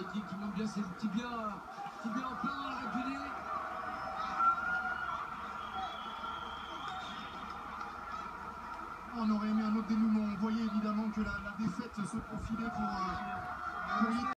qui monte bien ses tibias en plein dans la régulier. On aurait aimé un autre dénouement. On voyait évidemment que la défaite se profilait pour